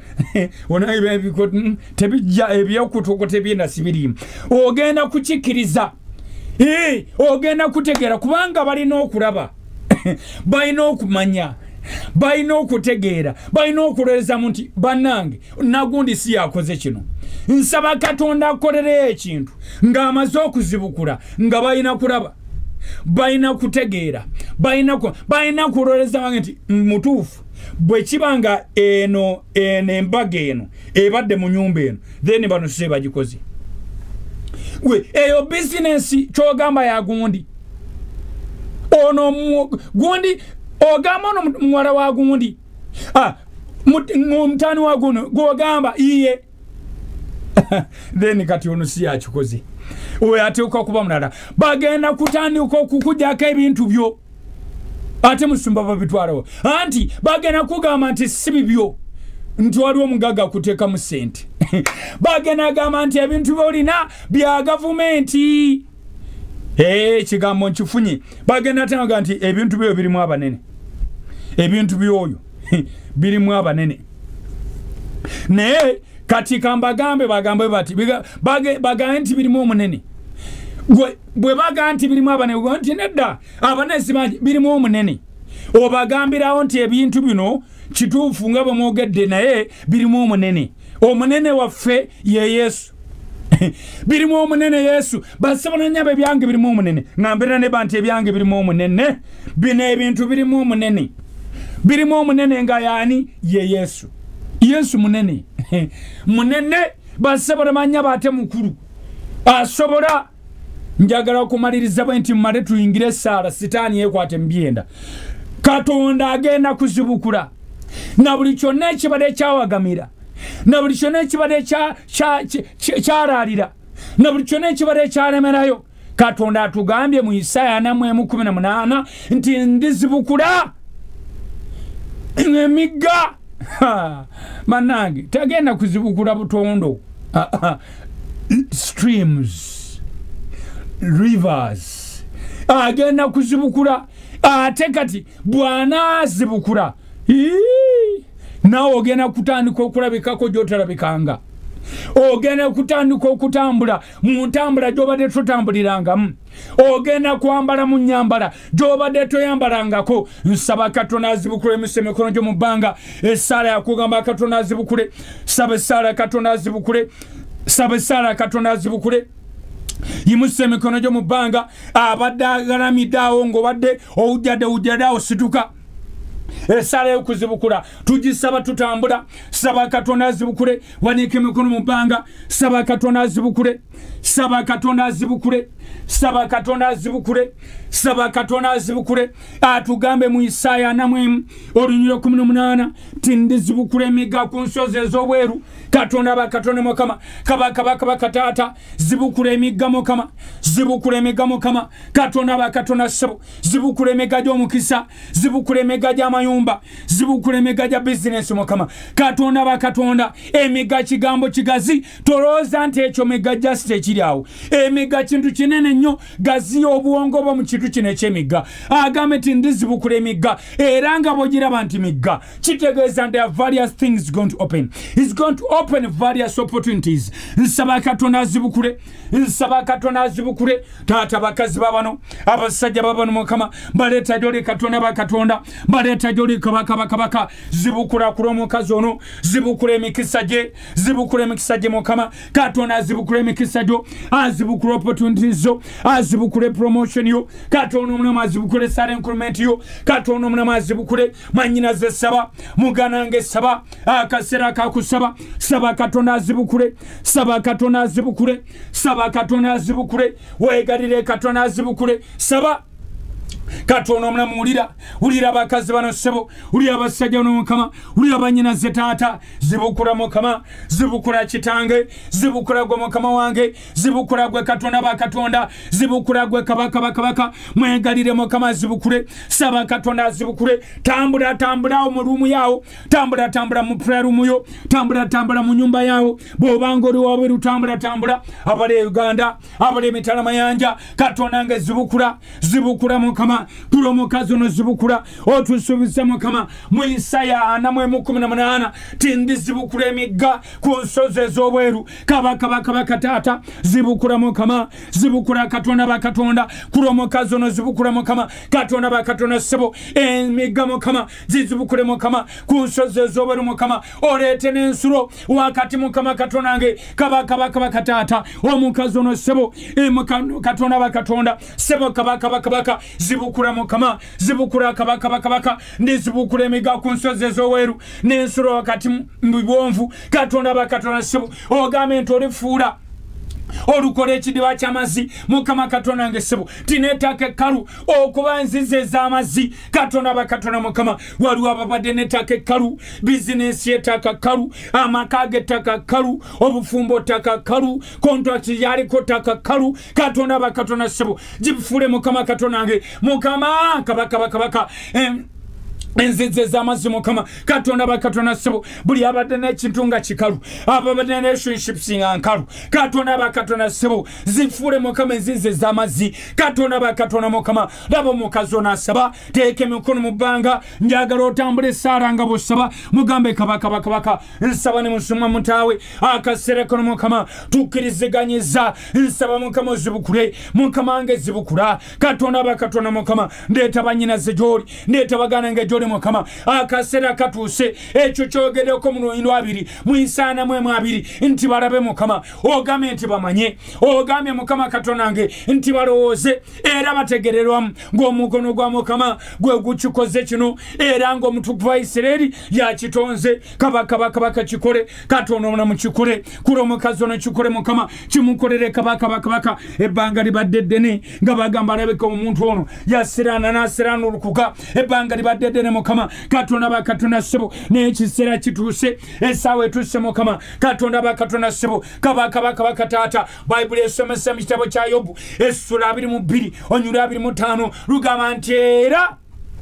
tebijja ebyokutokota ebyenda sibiriimu ogenda kukikkiriza. Eh, ogenda kutegeera kubanga balina okulaba balina okumanya balina okutegeera balina okulowoozamu nti bannange nagundi si yakoze kino. Nsaba Katonda akolereyo ekintu ng'amaze okuzibukula nga balina kulaba balina kutegeera balina ku balina kulowooza bange nti mutuufu bwe kibanga eno eno embaga eno ebadde mu nyumba eno then bano si bagikoze. We eyo bizinensi kyogamba ya gundi ono gundi ogamba ono muwala wa gundi ah mutani wa gundi gwogamba iye then kati ono si yakikoze. Owe ate okuba mulala bagenda kutandika okukujjako ebintu byo ate musumba babitwalawo anti bagenda kugamba nti si bibyo nti waliwo omugaga kuteeka mu ssente bagenda gamba nti ebintu byolina bya gavumenti Eh kigambo nkifunye bagenda tanga nti ebintu byo birimu abanene ebintu byoyo birimu abanene ne kati kambagambe bagambe bati bage baga nti birimu omunene gwe bwe baga nti birimu abanene gwe nti nedda abanesi bangi birimu omunene obagambirawo nti ebintu bino kituufu nga bwe mwogedde naye birimu omunene omunene waffe ye Yesu birimu omunene Yesu basabana nyabe byange birimu omunene ngambira ne bantu ebyange birimu omunene bine ebintu birimu omunene birimu omunene nga yani ye Yesu Yesu munene munene basabana manya bate mukuru asobora njagala okumaliriza bwenti mmale tuyingire sala sitaani yekwate mbyenda Katonda agenda kuzibukula na buli kyonna ekibadde kyawagamira na buli kyonna ekibadde kyaraalira na buli kyonna ekibadde kyalemerayo Katonda atugambye mu Isaya namwe kumi na munaana nti ndizibukula emigga manange tagenda kuzibukula butondo streams rivers agenda kuzibukula ate kati bwana azibukula nawe ogenda kutandika okulabikako gyotalabikanga ogenda kutandika okutambula mu ntambula gyobadde totambulirangamu ogenda kwambala mu nyambala gyobadde toyambalangako nsaba Katonda azibukule emise emikono gyo mu bbanga essaala yakugamba Katonda azibukule saba essaala Katonda azibukule saba essaala Katonda azibukule yimuse emikono gyo mu bbanga abadde agalamidde awo ng'obadde owujjadde wujjadde awo situka esala y'okuzibukula tugisaba tutambula saba Katonda azibukule wanika emikono mu bbanga saba Katonda azibukule saba Katonda azibukule saba Katonda azibukule saba Katonda azibukule atugambe mu Isaya namwe olunyiro kumi na munaana tindizibukule emigga ku nsozi ez'obweru Katonda bakatonda Mukama kabaka bakabaka taata zibukule emigga Mukama zibukule emigga Mukama Katonda bakatonda sebo zibukule emigga gy'omukisa zibukule emigga gy'amayumba zibukule emigga gya business Mukama Katonda bakatonda emigga kigambo kigazi tolooza nti ekyo migga just ekiri awo emigga kintu kinene nnyo gazi obwongo bwo mu kintu kino eky'emigga agambe nti ndizibukula emigga era nga bw'ogiraba nti migga kitegeeza nti various things going to open is going to open various opportunities nsaba Katonda azibukule nsaba Katonda azibukule taata bakazi babano abasajja babano Mukama baleeta gy'oli Katonda bakatonda baleeta gy'oli kabaka bakabaka zibukula ku lw'omukazi ono zibukula emikisa gye zibukula emikisa gye Mukama Katonda azibukula emikisa gyo azibukula opportunities zo azibukule promotion yo Katonda omulamu azibukule sale increment yo Katonda omulamu azibukule manyina ze saba muganange saba akaseera kakusaba saba Katonda azibukule saba Katonda azibukule saba Katonda azibukule weegalire Katonda azibukule saba Katonda omulamu ulira ulira bakazi bano sebo ulira basajja bano Mukama ulira banyina ze taata zibukula Mukama zibukula kitange zibukula gwe Mukama wange zibukula gwe Katonda bakatonda zibukula gwe kabaka bakabaka mwegalire Mukama zibukule saba Katonda zibukule tambula tambula mu rumu yawo tambula tambula mu prayer room yo tambula tambula mu nyumba yawo bobanga oli wawe tambula tambula abale Uganda abale mitala mayanja Katonda nge zibukula zibukula Mukama tulomukazi ono zibukula otusuubiza Mukama mu Isaya namwe kumi na munaana tindi zibukula emigga ku nsozi ez'obweru kabaka bakabaka taata zibukula Mukama zibukula Katonda bakatonda kulomukazi ono zibukula Mukama Katonda bakatonda sebo emigga Mukama zizibukule Mukama ku nsozi ez'obweru Mukama oleete n'ensulo wakati Mukama Katonda nge kabaka bakabaka taata omukazi ono sebo Katonda bakatonda sebo kabaka bakabaka zibukula Mukama zibukula kabaka bakabaka ndizibukula emigga ku nsozi ez'obweru n'ensulo wakati mu bwonvu Katonda bakatonda sebo ogambe nti olifuula olukola ekidiba ky'amazzi Mukama Katonda nge sebo tinetaka ekkalu okuba nziza ez'amazzi Katonda bakatonda Mukama waliwo ababadde netaka ekkalu bizinesi yetaka kkalu amaka getaka kkalu obufumbo taka kkalu kontrakiti yaliko taka kkalu Katonda bakatonda sebo gifuule Mukama Katonda nge Mukama kabaka bakabaka enzize z'amazzi mukama katonda bakatonda ssebo buli abadde n'ekintu nga kikalu ababadde ne relationships nga nkalu katonda bakatonda ssebo zifuule mukama enzize z'amazzi katonda bakatonda mukama laba omukazi onaasaba teeka emikono mu bbanga njagala otambule Saara nga bw'osaba mugambe kabaka bakabaka nsaba ne musumwa Mutaawe akaseera kono mukama tukkiriziganyiza nsaba mukama ozibukule mukama nga ezibukula katonda bakatonda mukama ndeeta bannyinaze gy'oli ndeeta baganda nga gy'oli mukama akaseera katuuse ekyo kyogeddeko mu lwino abiri mu nsaana mu emu abiri nti balabe mukama ogambye nti bamanye ogambye mukama katonda nge nti balowooze era bategererwamu ng'omukono gwa mukama gwe gukikoze kino era ng'omutukuvu wa Isirayiri yakitonze kabaka bakabaka kikole katonda omulamu kikole kula omukazi ono kikole mukama kimukolere kabaka bakabaka ebbanga libadde ddene nga bagamba alabeka omuntu ono yasiraana n'asiraana olukuga ebbanga libadde ddene mukama katonda bakatonda ssebo n'ekiseera kituuse essaawa etuuse mukama katonda bakatonda ssebo kabaka bakabaka taata bayibuli esomesa mu kitabo kya Yobu essula abiri mu bbiri onyula abiri mu ttaano lugamba nti era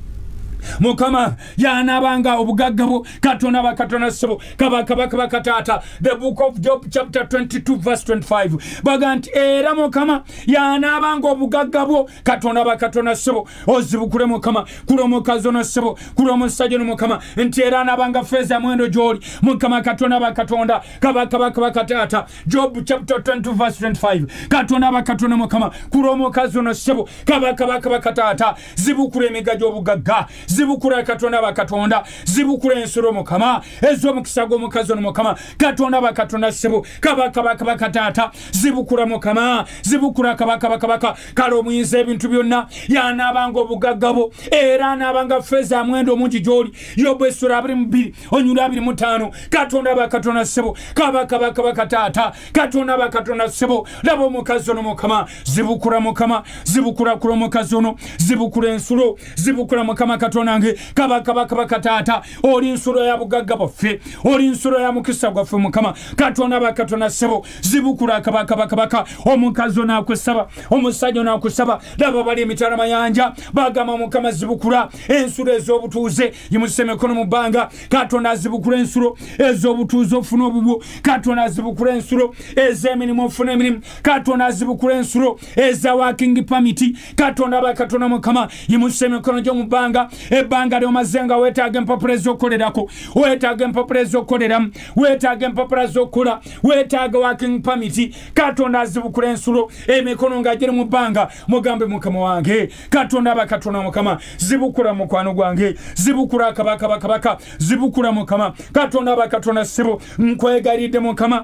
mukama yanabanga obugagabo katonda bakatonda ssebo kabaka bakabaka taata the book of Job chapter twenty-two verse twenty-five baganti era mukama yanabanga obugagabo katonda bakatonda ssebo ozibukule mukama kula omukazi ono ssebo kula omusajja ono mukama nti era anabanga feeza mwendo gy'oli mukama katonda bakatonda kabaka bakabaka taata Job chapter twenty verse twenty-five katonda bakatonda mukama kula omukazi ono ssebo kabaka bakabaka taata zibukule emiga gy'obugagga zibukura katonda bakatonda zibukura ensoro mukama ez'omukisa gw'omukazi ono mukama katonda bakatonda ssebo kabaka bakabaka taata zibukura mukama zibukura kabaka bakabaka kale omuyinza ebintu byonna yanaabanga obugaggabo era anaabanga feeza mwendo omungi gy'oli Yobu essula abiri mu bbiri onyula abiri mu ttaano katonda bakatonda ssebo kabaka bakabaka taata katonda bakatonda ssebo laba omukazi ono mukama zibukura mukama zibukura kula omukazi ono zibukura ensulo zibukura mukama katonda nange kabaka bakabaka taata oli nsulo ya bugagga baffe oli nsulo ya mukisa gwaffe mukama katonda bakatonda ssebo zibukula kabaka bakabaka omukazi onaakusaba omusajja onaakusaba laba bali emitala mayanja bagamba mukama zibukula ensulo ez'obutuuze yimuse emikono mu bbanga katonda azibukula ensulo ez'obutuuze ofuna obubu katonda azibukula ensulo ez'emirimu ofuna emirimu katonda azibukula ensulo eza working permit katonda bakatonda mukama yimuse emikono gy'omu bbanga ebbanga lyomazenga weetaaga empapula ez'okukolerako weetaaga empapula ez'okukoleramu weetaaga empapula z'okukola weetaaga working permit katonda azibukula ensulo emikono nga giri mu bbanga mugambe mukama wange katonda bakatonda mukama zibukula mukwano gwange zibukula kabaka bakabaka zibukula mukama katonda bakatonda ssebo nkwegalidde mukama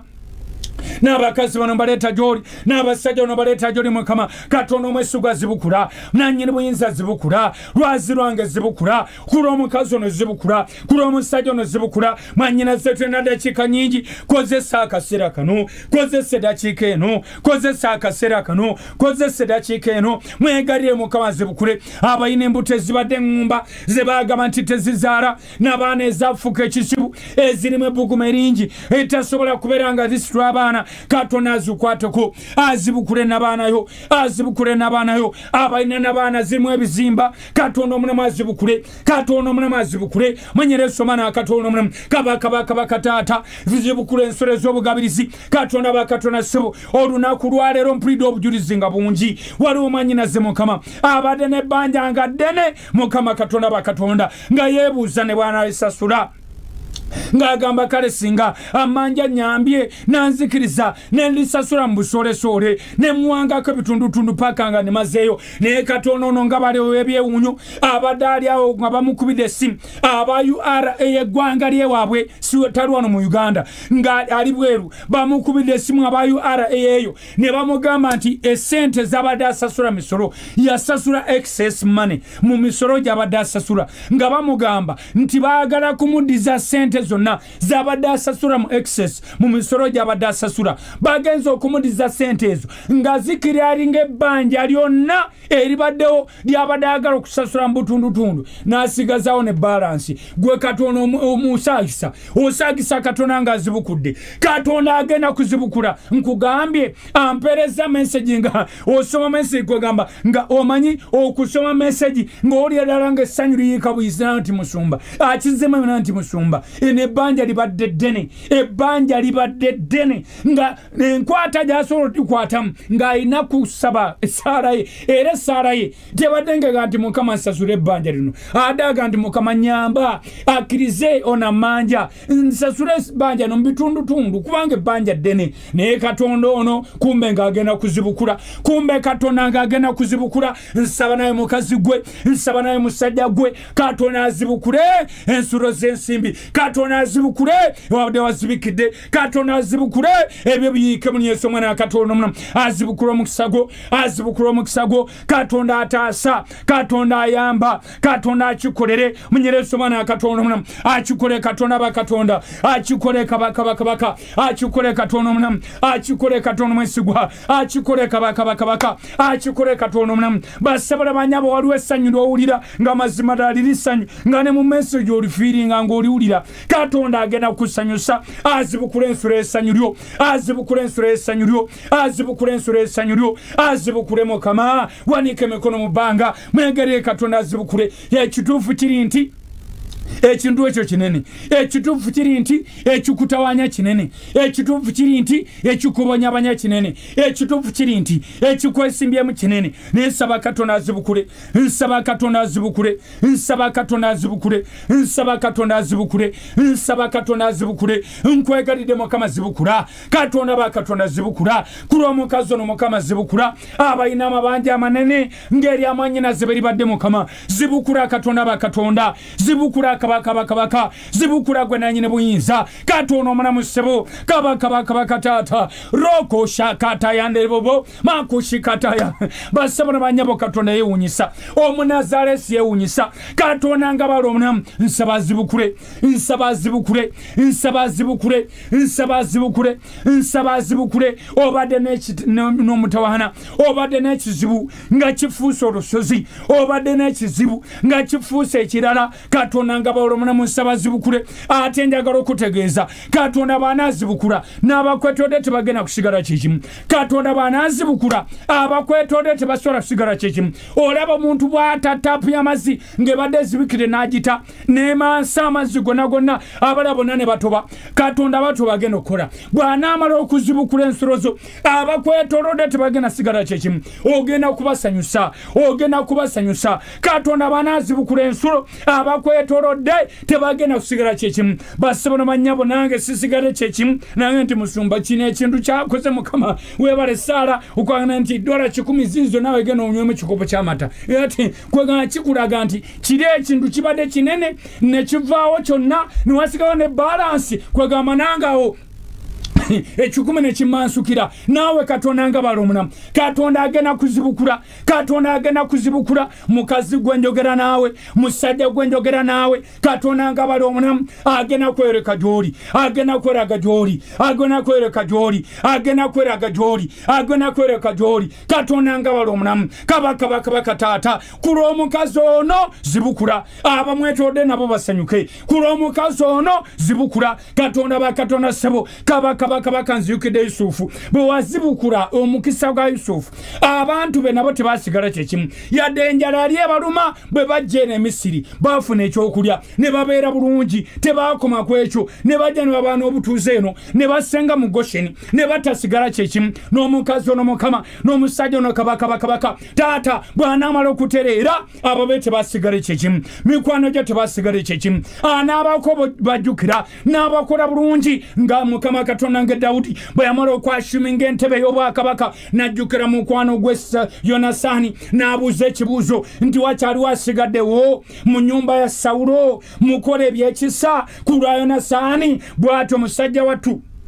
n'abakazi bano baleeta gy'oli n'abasajja bano baleeta gy'oli mukama katonda omwesigwa zibukula nannyini buyinza zibukula lwazi lwange zibukula kula omukazi ono zibukula kula omusajja ono zibukula mwannyina zetulina dakiika nyingi kozesa akaseera kano kozesa eddakiika eno kozesa akaseera kano kozesa eddakiika eno mwegalire mukama zibukule abalina embuto ezibadde eŋŋumba ze baagamba nti tezizaala n'abaana ezaafuuka ekisibu ezirimu ebbuguma eringi etasobola kubeera nga zisitula abaana katonda azikwateko azibukule n'abaanayo azibukule n'abaanayo abalina n'abaana zirimu ebizimba katonda omulamu azibukule katonda omulamu azibukule mwenyera esoma n'akatonda omulamu kabaka bakabaka taata zibukule ensolo ez'obugabirizi katonda bakatonda ssebo olunaku lwaleero mpulidde obujulizi nga bungi waliwo mwannyinaze mukama abadde n'ebbanja nga ddene mukama katonda bakatonda nga yeebuuza ne bw'anaalisasula ng'agamba kale singa amanja nyambye nanzikiriza nendisasula mu busoolesole ne muwangako ebitundutundu paka nga nemazeeyo naye katonda ono nga baliwo ebyewunyo abadde ali awo nga bamukubidde essimu aba U R A eggwanga lyewaabwe tali wano mu Uganda nga ali bweru bamukubidde essimu aba U R A eyo ne bamugamba nti essente z'abadde asasula misolo yasasula excess money mu misolo gy'abadde asasula nga bamugamba nti baagala kumuddiza ssente zonna zabadde asasula mu excess mu misolo gy'abadde asasula bagenza okumudiza sente ezo nga zikiryalinga ebbanja lyonna eribaddewo lyabadde ayagala okusasula mu butundutundu n'asigazawo ne balansi gwe Katonda omusaagisa osaagisa Katonda ng'azibukudde Katonda agenda kuzibukula nkugambye ampereza message nga osoma message kwegamba nga omanyi okusoma message ng'oli ddala ng'essanyu liyiika buyizina nti musumba akizema nti musumba eno ebbanja libadde ddene ebbanja libadde ddene nga enkwata gy'asobola okukwatamu ng'alina kusaba essaala ye era essaala ye tebadde ngega nti Mukama nsasula ebbanja lino adaaga nti Mukama nyamba akkirize onamanja nsasula ebbanja no mu bitundutundu kubanga ebbanja ddene naye Katonda ono kumbe ng'agenda kuzibukula kumbe Katonda ng'agenda kuzibukula nsaba naye mukazi gwe nsaba naye musajja gwe Katonda azibukule ensulo z'ensimbi Katonda azibukule wabadde wazibikidde Katonda azibukule ebyo biyiike mu Yesu omwana wa Katonda omunamu azibukule omukisa gwo azibukule omukisa gwo Katonda ataasa Katonda ayamba Katonda akikolere mu Yesu omwana wa Katonda omunamu akikole Katonda bakatonda akikole kabaka bakabaka akikole Katonda omunamu akikole Katonda mwesigwa akikole kabaka bakabaka akikole Katonda omunamu basabala banyabo waliwo essanyu ly'owulira nga mazima ddala liri ssanyu nga ne mu message olifiiringa ng'oliwulira Katonda agenda kukusanyusa azibukula ensulo essanyu lyo azibukula ensulo essanyu lyo azibukula ensulo essanyu lyo azibukule Mukama wanike emikono mu bbanga mwegereye Katonda azibukule ekituufu kiri nti ekintu ekyo kinene ekituufu kiri nti ekikutawanya kinene ekituufu kiri nti ekikubonyabanya kinene ekituufu kiri nti ekikwesimbyemu kinene nsaba Katonda azibukule nsaba Katonda azibukule nsaba Katonda azibukule nsaba Katonda azibukule nsaba Katonda azibukule nkwegalidde Mukama zibukula Katonda ba Katonda azibukula kula omukazi ono Mukama zibukula abalina amabanja amanene ngeri amanyina ziberibadde Mukama zibukula Katonda ba Katonda zibukula kabaka bakabaka zibukula gwe nanyine buyinza Katonda omulamu ssebo kabaka bakabaka taata roko shakata yandebobo makushikata ya basabona banyabo Katonda yewunyisa omunazaresi yewunyisa Katonda ngabalo omulamu nsaba zibukule nsaba zibukule nsaba zibukule nsaba zibukule nsaba zibukule obadde n'omutawana obadde n'ekizibu nga kifuuse olusozi obadde n'ekizibu nga kifuuse ekirala Katonda ngabalo omunamu nsaba zibukule ate njagala okutegeeza Katonda baanazibukula n'abakwetodde tebagenda kusigala kikimu Katonda baanazibukula abakwetodde tebasobola kusigala kikimu olaba omuntu bw'atatapya amazzi ng'ebadde ezibikire n'agita n'emansa amazzi gonna gonna abala bonna ne batoba Katonda batoba agenda okukola bw'anaamala okuzibukula ensulo zo abakwetolodde tebagenda sigala kikimu ogenda kubasanyusa ogenda kubasanyusa Katonda baanazibukula ensulo abakwetolodde tebagenda kusigala kyekimu basabona manyabo nange sisigale kyekimu nange nti musumba kino ekintu kyakoze Mukama webale Saala okwagana nti dola kikumi zizo nawe genda onywemu kikopo ky'amata ati kwegana kikulaga nti kiri ekintu kibadde kinene ne kivaawo kyonna ne wasigawo ne balansi kwegamba nangawo ekikumi ne kimansukira naawe Katonda ngabalo omunamu Katonda agenda kuzibukula Katonda agenda kuzibukula mukazi gwe njogera naawe musajja gwe njogera naawe Katonda ngabalo omunamu agenda kwereka gy'oli agenda kwereka gy'oli agenda kwereka gy'oli agenda kwereka gy'oli agenda kwereka gy'oli Katonda ngabalo omunamu kabaka bakabaka taata kula omukazi ono zibukula abamwetodde nabo basanyuke kula omukazi ono zibukula Katonda ba Katonda ssebo kabaka kabaka nziyukidde Yusufu bwe wazibukula omukisa gwa Yusufu abantu be nabo tebasigala kyekimu yadde enjala yali ebaluma bwe bajja eno e Misiri baafuna ekyokulya ne babeera bulungi tebaakoma ku ekyo ne bajja ne babaana obutuuze eno ne basenga mu Gosheni ne batasigala kyekimu n'omukazi ono Mukama n'omusajja ono kabaka bakabaka taata bw'anaamala okutereera abo be tebasigala kyekimu mikwano gye tebasigala kyekimu anaabako bajjukira n'abakola bulungi nga Mukama Katonda nge Daudi bwe yamala okwashuminga entebe y'obwakabaka n'ajjukira mukwano gwe Yonasaani n'abuuza ekibuuzo nti wakyaliwo asigaddewo mu nnyumba ya Sawulo mukola ebyekisa ku lwa Yonasaani bw'atyo musajja wattu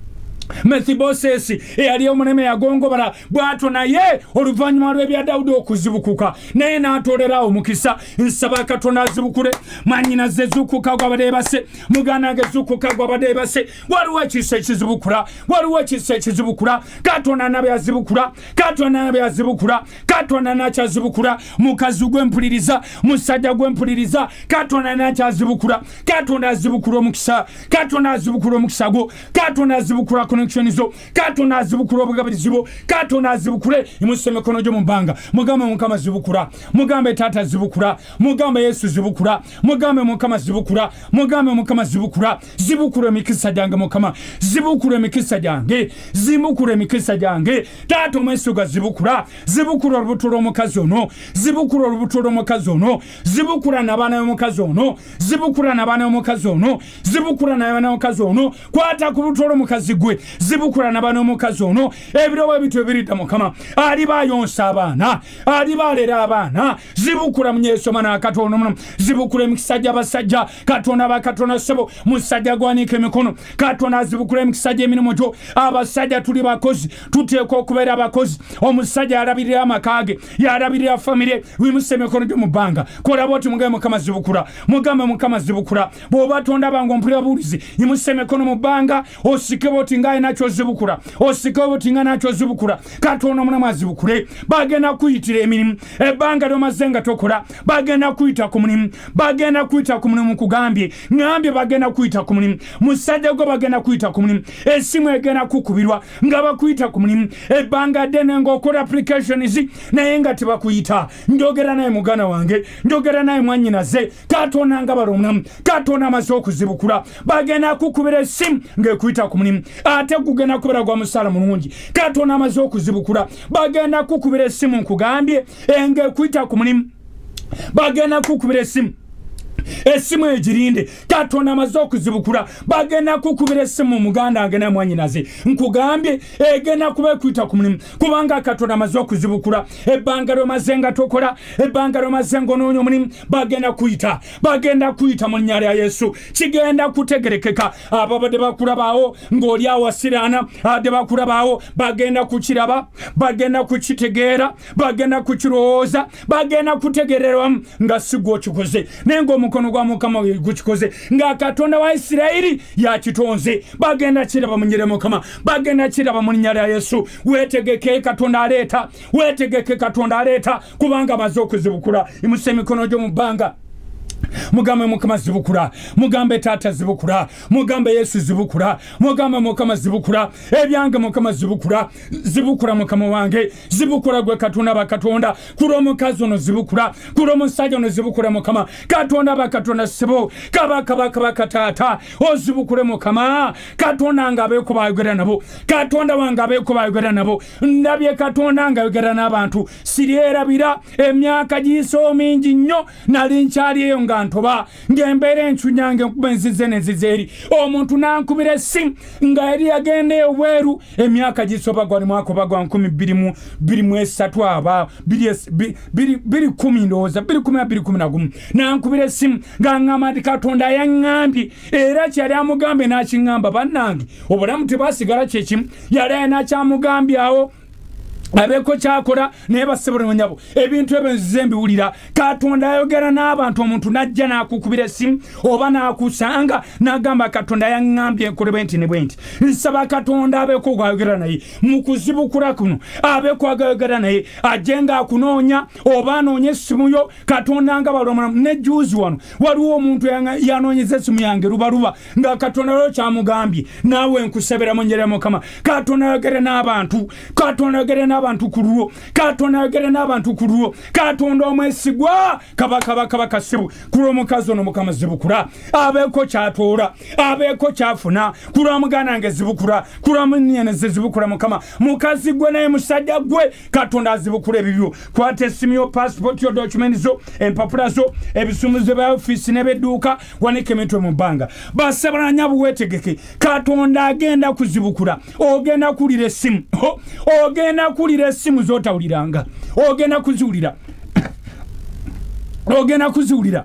Mefibosesi eyali omunene yagongobala bw'atyo naye oluvannyuma lw'ebya Dawudi okuzibukuka naye n'atolera omukisa nsaba Katonda azibukule manyina ze zukuka gw'abadde base muganda ge zukuka gw'abadde base waliwo ekisa ekizibukula waliwo ekisa ekizibukula Katonda nabe azibukula Katonda nabe azibukula Katonda nakyazibukula mukazi gw'empuliriza musajja gw'empuliriza Katonda nakyazibukula Katonda azibukula omukisa Katonda azibukula omukisa gwo Katonda azibukula connection zo Katonda azibukula obugabirizi bwo Katonda azibukule imusse mikono gyo mu bbanga mugambe Mukama zibukula mugambe Taata zibukula mugambe Yesu zibukula mugambe Mukama zibukula mugambe Mukama zibukula zibukula emikisa gyange Mukama zibukula emikisa gyange zibukula emikisa gyange Taata omweso ga zibukula zibukula olubuto lw'omukazi ono zibukula olubuto lw'omukazi ono zibukula n'abaana b'omukazi ono zibukula n'abaana b'omukazi ono zibukula n'abaana b'omukazi ono kwata ku lubuto lw'omukazi gwe zibukula n'abaana b'omukazi ono ebirobo ebityo ebiridda Mukama ali bayonsa abaana ali balera abaana zibukula munyesoma n'akatonda omuno zibukula emikisa gy'abasajja Katonda bakatonda ssebo musajja gwanika emikono Katonda zibukula emikisa gy'emirimu gyo abasajja tuli bakozi tuteekwa okubeera abakozi omusajja yalabirira amaka ge yalabirira famire wimuse emikono gyo mu bbanga kola bwoti mugambe Mukama zibukula mugambe Mukama zibukula bw'oba tonda bangu mpulira bulizi yimuse emikono mu bbanga osike bwoti ngaye nakyo zibukula osike bwoti nga nakyo zibukula Katonda omulamu azibukule bagenda kuyitira emirimu ebbanga lyomaze nga tokola bagenda kuyita ku mulimu bagenda kuyita ku mulimu kugambye ngambye bagenda kuyita ku mulimu musajja gwo bagenda kuyita ku mulimu esimu egenda kukubirwa nga bakuyita ku mulimu ebbanga ddene ng'okola applications naye nga tebakuyita njogera naye mugana wange njogera naye mwannyinaze Katonda nga bali omulamu Katonda amaze okuzibukula bagenda kukubira esimu ng'ekuyita ku mulimu ate gugenda kubera gwa musaala mulungi Katonda amaze okuzibukula bagenda kukubira esimu nkugambye ng'ekuyita ku mulimu bagenda kukubira esimu esimu egirinde Katonda amaze okuzibukula bagenda kukubira esimu muganda wange na mwannyinaze nkugambye egenda kuba ekwita ku mulimu kubanga Katonda amaze okuzibukula ebbanga lyomaze nga tokola ebbanga lyomaze nga onoonya omulimu bagenda kuyita bagenda kuyita mu linnya lya Yesu kigenda kutegerekeka ababadde bakulabaawo ng'oli awasiraana abadde bakulabaawo bagenda kukiraba bagenda kukitegeera bagenda kukirowooza bagenda kutegererwamu nga si gwe okikoze naye ng'omukono gwa Mukama gukikoze nga Katonda wa Isirayiri yakitonze bagenda kiraba mu nyere Mukama bagenda kiraba mu linnya lya Yesu wetegeke Katonda aleeta wetegeke Katonda aleeta kubanga amaze okuzibukula imuse emikono gyo mu bbanga mugambe Mukama zibukula mugambe Taata zibukula mugambe Yesu zibukula mugambe Mukama zibukula ebyange Mukama zibukula zibukula Mukama wange zibukula gwe Katonda bakatonda kula omukazi ono zibukula kula omusajja ono zibukula Mukama Katonda bakatonda ssebo kabaka bakabaka Taata ozibukule Mukama Katonda nga abeeko bayogera nabo Katonda wange abeeko bayogera nabo ndabye Katonda nga ayogera n'abantu siryerabira emyaka giiso mingi nnyo nali nkyali eyo nga ntoba ng'embeera enchunyange nkuba enzize n'enzize eri omuntu nankubira essimu nga yali yagenda ebweru emyaka gisoba gwali mwaka oba gwa nkumi bbiri mu esatu aba bbiri kumi ndowooza bbiri kumi na bbiri kumi na gumu nankubira essimu nga ŋŋamba nti Katonda yaŋŋambye era kyali amugambye n'akiŋŋamba bannange obulamu tebwasigala kyekimu yali ayina kyamugambye awo abeeko kyakola naye basebole nyabo ebintu ebyo nzize mbiwulira Katonda ayogera n'abantu omuntu najja n'akukubira essimu oba n'akusanga n'agamba Katonda yaŋŋambye enkole bwenti ne bwenti nsaba Katonda abeeko gwayogera naye mu kuzibukula kuno abeeko agayogera naye ajje ng'akunoonya oba anoonye essimu yo Katonda nga balomulamu ne juuzi wano waliwo omuntu yanoonyeza essimu yange lubaluba nga Katonda lwo kyamugambye naawe nkusabira mu nnyera Mukama Katonda ayogere n'abantu Katonda ayogere n'abantu abantu kulwo Katonda ayogere n'abantu kulwo Katonda omwesigwa kabaka bakabaka ssibu kulwo omukazi ono Mukama zibukula abeeko kyatoola abeeko kyafuna kulwo muganda wange zibukula kulwo munnyinaze zibukula Mukama mukazi gwe naye musajja gwe Katonda azibukula ebibyo kwata essimu yo passport yo documents zo empapula zo ebisumuzo bya office n'ebedduuka wanika emitwe mu bbanga basabalanya buwetegeke Katonda agenda kuzibukula ogenda kulira essimu ogenda kulira essimu z'otawuliranga ogenda kuziwulira ogenda kuziwulira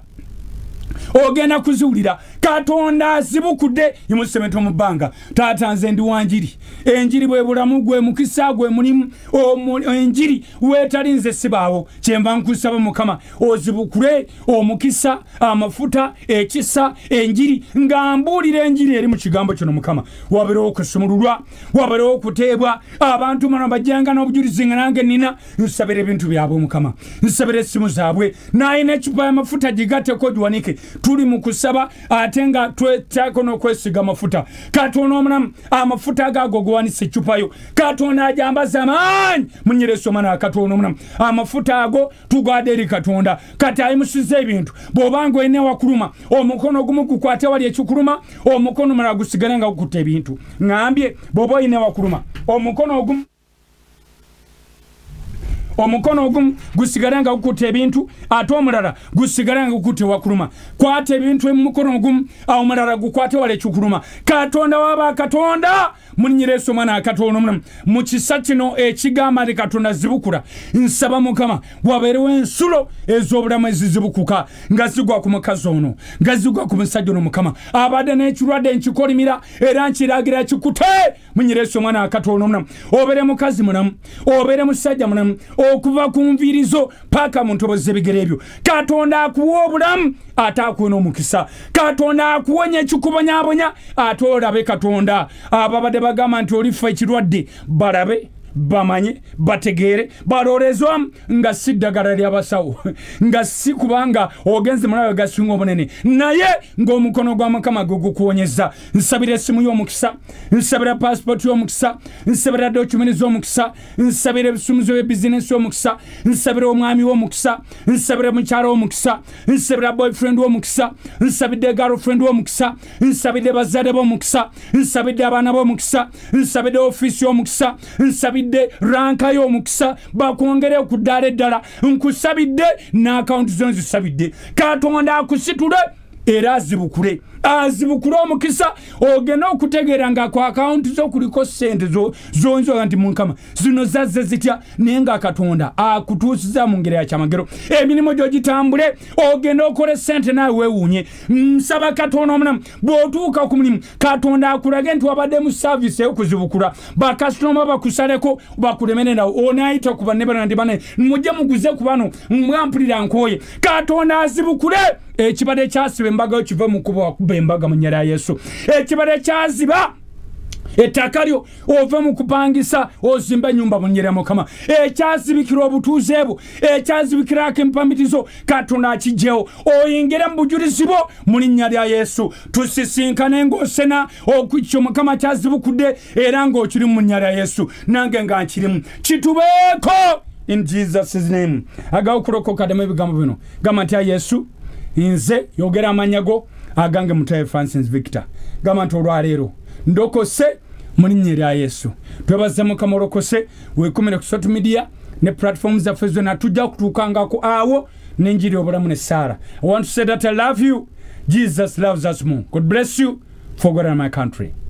ogenda kuziwulira Katonda azibukudde imusemento mu bbanga Taata nze ndi wanjiri enjiri bwe bulamu gwe mukisa gwe mulimu enjiri wetalinze sibawo kyemba nkusaba mukama ozibukule omukisa amafuta ekisa enjiri ngambulira enjiri eri mu kigambo kino mukama waberewo okusumululwa waberewo okuteebwa abantu mana bajjanga n'obujulizi nga nange nina nsabira ebintu byabwe mukama nsabira essimu zaabwe naye n'ecupa y'amafuta gigatteko giwanike tuli mu kusaba ate nga twetako n'okwesiga amafuta katonda omulamu amafuta agaago gowanisa ecupayo katonda ajambaza amaanyi munyereso mana katonda omulamu amafuta ago tugade eri katonda kati ayimusiza ebintu bw'obanga olina wakuluma omukono ogumu gukwate wali ekikuluma omukono omulala gusigale nga gukutta ebintu ngambye bw'oba olina wakuluma omukono ogumu omukono ogumu gusigale nga gukutta ebintu ate omulala gusigale nga gukutte wakuluma kwata ebintu emukono ogumu omulala gukwate wali ekikuluma katonda waba katonda munyireso mwana katonda omulamu mu kisa kino ekigamba nti katonda zibukula nsaba mukama wabeerewo ensulo ez'obulamu ezizibukuka nga zigwa ku mukazi ono nga zigwa ku musajja ono mukama abadde n'ekirwadde nkikolimira era nkiragira kikute munyireso mwana katonda omulamu obeere mukazi mulamu obeere musajja mulamu okuva ku nviirizo paka mu ntobo z'ebigere ebyo katonda akuwa obulamu ate akuwe n'omukisa katonda akuwonya ekikubonyabonya ate olabe katonda ababadde bagamba nti olifa ekirwadde balabe bamanye bategeere balolezwa nga si ddagala ly'abasawo nga si kubanga ogenze mulawe gasinga obunene naye ng'omukono gwa mukama gukuwonyeza nsabira essimu y'omukisa nsabira pasipoti y'omukisa nsabira documenti z'omukisa nsabira ebisumuzo by'ebizinesi y'omukisa nsabira omwami w'omukisa nsabira mukyala w'omukisa nsabira boyfriend w'omukisa nsabidde girlfriend w'omukisa nsabidde bazadde b'omukisa nsabidde abaana b'omukisa nsabidde ofiisi y'omukisa nsabidde ranka y'omukisa bakwongere okuddala eddala nkusabidde n'akawunti zo nzisabidde katonda akusitule era azibukule azibukule omukisa ogenda okutegeera nga ku akawunti zo kuliko ssente zonzoga nti mukama zino zazze zitya naye nga katonda akutuusiza mu ngeri ya kyamagero emirimu gyo gitambule ogenda okole ssente naawe weewuunye nsaba katonda omulamu bw'otuuka ku mulimu katonda akulage nti wabadde mu saavisi ey'okuzibukula bakasitoma bakusaleko bakulemererawo onaayita ku banne bana ndi bane mujje muguze ku bano mwampulira nkooye katonda azibukule ekibadde kyasiba embaga yo kive mu kuba wakuba embaga mu nnyera ya Yesu ekibadde kyaziba ettaka lyo ove mu kupangisa ozimba ennyumba mu nnyera ya Mukama ekyazibikira obutuuze bwo ekyazibikirako empamitizo katonda akijjewo oyingire mu bujulizi bwo mu linnya lya Yesu tusisinkane ng'osena okukyo Mukama kyazibukudde era ng'okiri mu nnya lya Yesu nange nga nkirimu kitubeeko in Jesus' name agawo kulokoka ddemu ebigambo bino gamba nti Yesu inze yogera amanyago agange Mutaawe Francis Victor gamba nti olwaleero ndokose mu linnya lya Yesu twebaze Mukama olokose weekumire ku social media ne platform zaffe zonna tujja kutuukangako awo n'enjiri obulamu ne Sarah. I want to say that I love you. Jesus loves us more. God bless you. For God and my country.